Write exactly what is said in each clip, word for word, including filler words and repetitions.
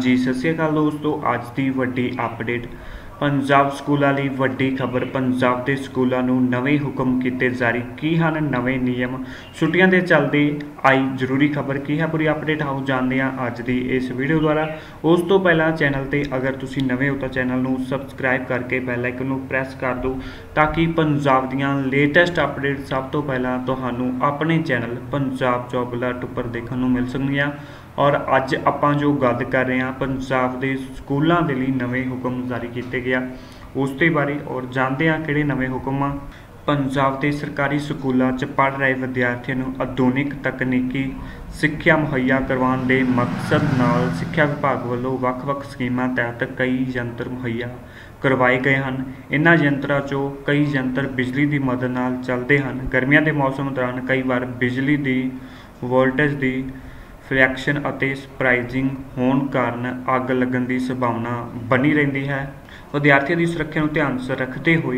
जी सत श्री अकाल दोस्तों, अज की वड्डी अपडेट पंजाब स्कूलों की वड्डी खबर। पंजाब के स्कूलों को नवे हुक्म किए जारी, की हैं नवे नियम, छुट्टियां के चलते आई जरूरी खबर की है। पूरी अपडेट आओ जानते हैं अज की इस वीडियो द्वारा। उस तो पहला चैनल पर अगर तुम नवे हो तो चैनल को सबसक्राइब करके बैल आइकन को प्रेस कर दो ताकि पंजाब दीयां लेटेस्ट अपडेट सब तो पहला तुहानू अपने चैनल पंजाब जॉब अलर्ट पर देखने को मिल सकदियां। और अज आपां जो गल कर रहे हैं पंजाब के स्कूलों के लिए नवे हुक्म जारी किए गए उसके बारे और जानते हैं किहड़े नवे हुक्म आ। पंजाब के सरकारी स्कूलों च पढ़ रहे विद्यार्थियों को आधुनिक तकनीकी सिक्ख्या मुहैया करवाने के मकसद नाल सिक्ख्या विभाग वालों वख-वख स्कीमां तहत कई यंत्र मुहैया करवाए गए हैं। इन्हां यंत्रां चों कई यंत्र बिजली की मदद नाल चलते हैं। गर्मियों के मौसम दौरान कई बार बिजली की वोल्टेज की फ्रैक्शन और सरप्राइजिंग होने कारण अग लगन की संभावना बनी रही है। विद्यार्थियों की सुरक्षा को ध्यान च रखते हुए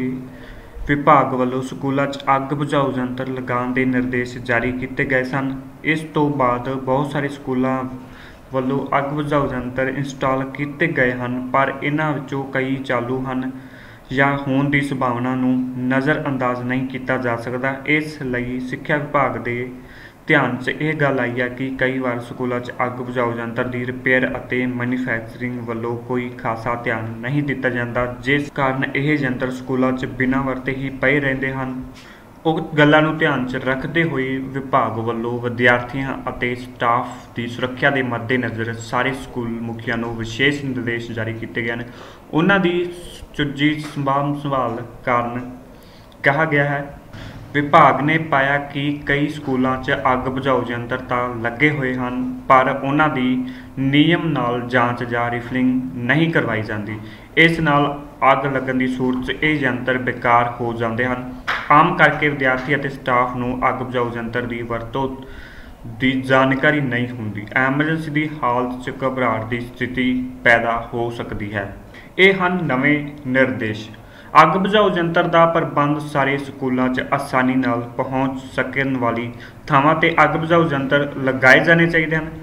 विभाग वालों स्कूलों अग बुझाऊ यंत्र लगाने के निर्देश जारी किए गए सन। इस तो बाद बहुत सारे स्कूलों वालों अग बुझाऊ यंत्र इंस्टॉल किए गए हैं, पर इन्हां विचों कई चालू हैं या होने की संभावना को नज़रअंदाज नहीं किया जा सकता। इसलिए सिक्ख्या विभाग के ध्यान च यह गल आई है कि कई बार स्कूलों अग बुझाऊ यंत्र की रिपेयर और मैन्युफैक्चरिंग वालों कोई खासा ध्यान नहीं दिता जाता, जिस कारण यह यंत्र स्कूलों बिना वरते ही पे रहते हैं। उस गल्लां नूं ध्यान च रखते हुए विभाग वालों विद्यार्थियों और स्टाफ की सुरक्षा के मद्देनज़र सारे स्कूल मुखिया को विशेष निर्देश जारी किए गए हैं। उन्हां दी सुची संभाल संभाल कारण कहा गया है। विभाग ने पाया कि कई स्कूलों अग बुझाऊ यंत्र तो लगे हुए हैं, पर उन्हां दी नियम नाल जांच या रिफिलिंग नहीं करवाई जाती। इस नाल अग लगन की सूरत ये यंत्र बेकार हो जाते हैं। आम करके विद्यार्थी और स्टाफ को अग बुझाऊ यंत्र की वरतों की जानकारी नहीं होंदी। एमरजेंसी की हालत च घबराहट की स्थिति पैदा हो सकती है। ये हैं नवे निर्देश। अग बुझाऊ यंत्र का प्रबंध सारे स्कूलों आसानी नाल पहुँच सकने वाली थावां ते अग बुझाऊ यंत्र लगाए जाने चाहिए हैं।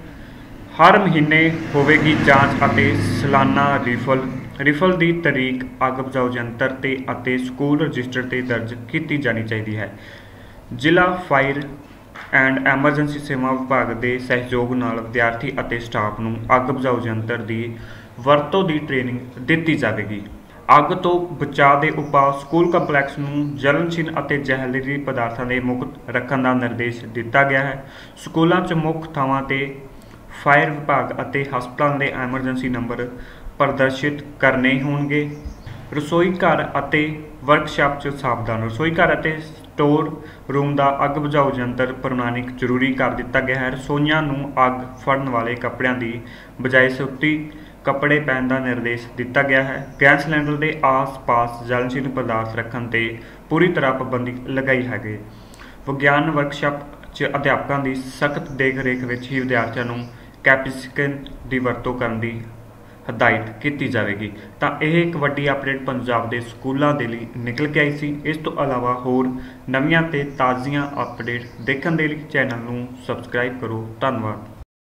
हर महीने होवेगी जांच और सालाना रिफल रिफल की तरीक अग बुझाऊ यंत्र ते अते स्कूल रजिस्टर से दर्ज की जानी चाहिए है। जिला फायर एंड एमरजेंसी सेवा विभाग के सहयोग नाल विद्यार्थी और स्टाफ को अग बुझाऊ यंत्र की वरतों की ट्रेनिंग दी जाएगी। अग तो बचाव के उपाय स्कूल कंपलैक्स में जलनशील और जहरीली पदार्थों के मुक्त रखने का निर्देश दिता गया है। स्कूलों च मुख्य थावां ते फायर विभाग और हस्पताल के एमरजेंसी नंबर प्रदर्शित करने होंगे। रसोई घर और वर्कशाप च सावधान। रसोई घर और स्टोर रूम का अग बुझाऊ यंत्र प्रमाणिक जरूरी कर दिता गया है। रसोइयां नूं अग फड़न वाले कपड़ियां की बजाय सूती कपड़े पहनने का निर्देश दिता गया है। गैस सिलेंडर के आस पास जलनशील पदार्थ रखने से पूरी तरह पाबंदी लगाई है। विज्ञान वर्कशाप च अध्यापकों की सख्त देख रेख में ही विद्यार्थियों को कैप्सिकन की वरतों करने की हदायत की जाएगी। तो यह एक वड्डी अपडेट पंजाब के स्कूलों के लिए निकल के आई सी। इस तो अलावा होर नवीं ते ताज़ियां अपडेट देखने के लिए चैनल को सबसक्राइब करो। धन्यवाद।